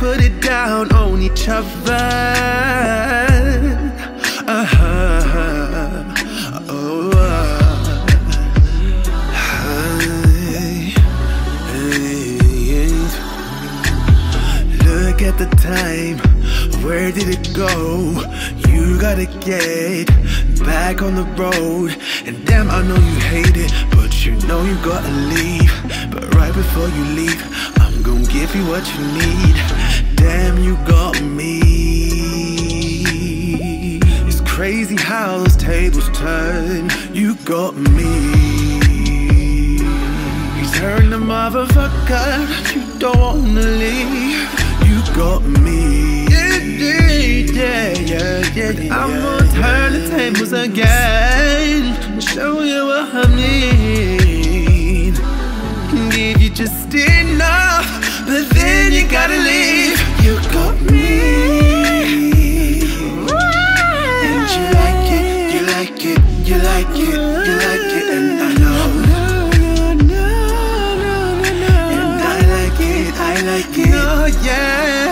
put it down on each other. Look at the time, where did it go? You gotta get back on the road. And damn, I know you hate it, but you know you gotta leave. But right before you leave, I'm gonna give you what you need. Damn, you got me. It's crazy how those tables turn. You got me. You turn the motherfucker, you don't wanna leave. You got me. I'm gonna turn the tables again and show you what I mean. Give you just enough, but then you gotta leave. You got me. And you like it, you like it, you like it, you like it, and I know. And I like it, I like it. Oh yeah.